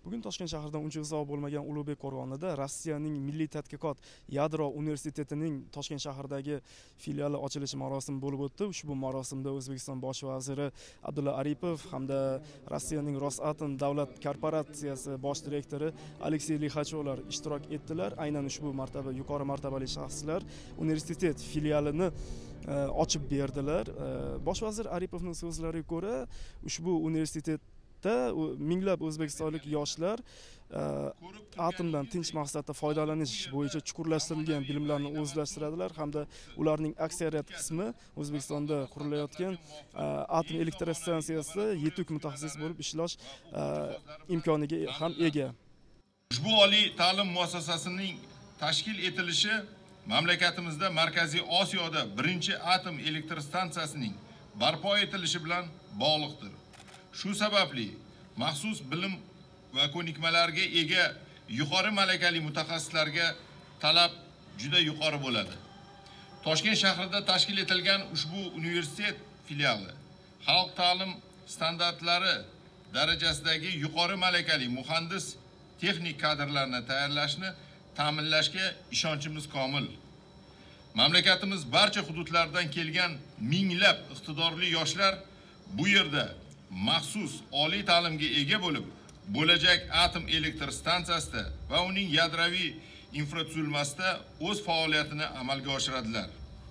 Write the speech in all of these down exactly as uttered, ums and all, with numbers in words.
Bugun Toshkent shahridan uncha uzoq bo'lmagan Ulug'bek qo'rg'onida Rossiyaning Milliy tadqiqot yadro universitetining Toshkent shahridagi filiali ochilish marosimi bo'lib o'tdi. Ushbu marosimda O'zbekiston bosh vaziri Abdulla Aripov hamda Rossiyaning Rosatom davlat korporatsiyasi bosh direktori Aleksey Lixachevlar ishtirok etdilar. Aynan ushbu martaba yuqori martabali shaxslar universitet filialini ochib berdilar. Bosh vazir Aripovning so'zlariga ko'ra, ushbu universitet minglab o'zbekistonlik yoshlar atomdan tinch maqsadda foydalanish bo'yicha chuqurlashtirilgan bilimlarni o'zlashtiradilar hamda ularning aksariyat qismi O'zbekistonda qurilayotgan atom elektrostansiyasida yetuk mutaxassis bo'lib ishlash imkoniga ham ega. Ushbu oliy ta'lim muassasasining tashkil etilishi mamlakatimizda Markaziy Osiyoda birinchi atom elektrostansiyasining barpo etilishi bilan bog'liqdir. Shu sababli maxsus bilim va ko'nikmalarga ega yuqori malakali mutaxassislarga talab juda yuqori bo'ladi. Toshkent shahrida tashkil etilgan ushbu universitet filiali xalq ta'lim standartlari darajasidagi yuqori malakali muhandis texnik kadrlarni tayyorlashni ta'minlashga ishonchimiz komil. Mamlakatimiz barcha hududlaridan kelgan minglab iqtidorli yoshlar bu yerda maxsus oliy ta'limga ega bo'lib, bo'lajak atom elektr stansiyasida va uning yadroviy infratuzilmasida o'z faoliyatini amalga oshiradilar.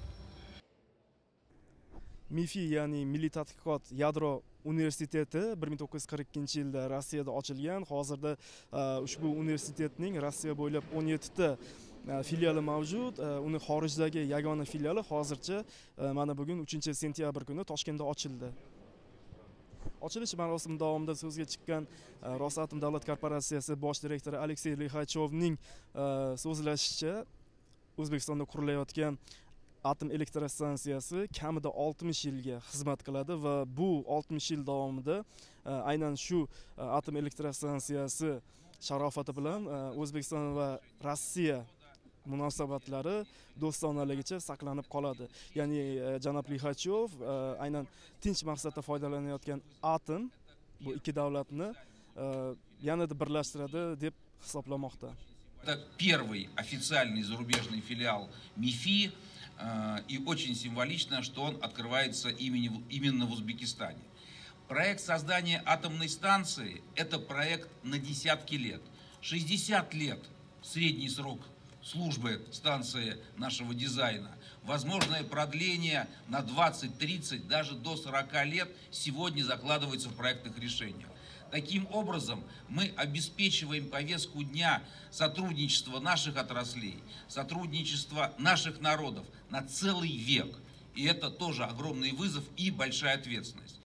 MIFI, ya'ni Milliy tadqiqot yadro universiteti bir ming to'qqiz yuz qirq ikkinchi yilda Rossiyada ochilgan. Hozirda ushbu universitetning Rossiya bo'ylab o'n yetti ta filiali mavjud. Uni xorijdagi yagona filiali hozircha mana bugun uchinchi sentyabr kuni Toshkentda ochildi. Ochilish marosimi davomida so'zga chiqqan Rosatom davlat korporatsiyasi bosh direktori Aleksey Lixachevning so'zlashicha, O'zbekistonda qurilayotgan atom elektrostansiyasi kamida oltmish yilga xizmat qiladi va bu oltmish yil davomida aynan shu atom elektrostansiyasi sharofati bilan O'zbekiston va Rossiya munosabatlari do'stonaligicha saqlanib qoladi. Ya'ni janob Lixachev aynan tinch maqsadda foydalanayotgan atom bu ikki davlatni yanada birlashtiradi deb hisoblamoqda. Это первый официальный зарубежный филиал МИФИ, и очень символично, что он открывается именно в Узбекистане. Проект создания атомной станции – это проект на десятки лет. шестьдесят лет средний срок службы станции нашего дизайна. Возможное продление на двадцать-тридцать, даже до сорока лет сегодня закладывается в проектных решениях. Таким образом, мы обеспечиваем повестку дня сотрудничества наших отраслей, сотрудничества наших народов на целый век. И это тоже огромный вызов и большая ответственность.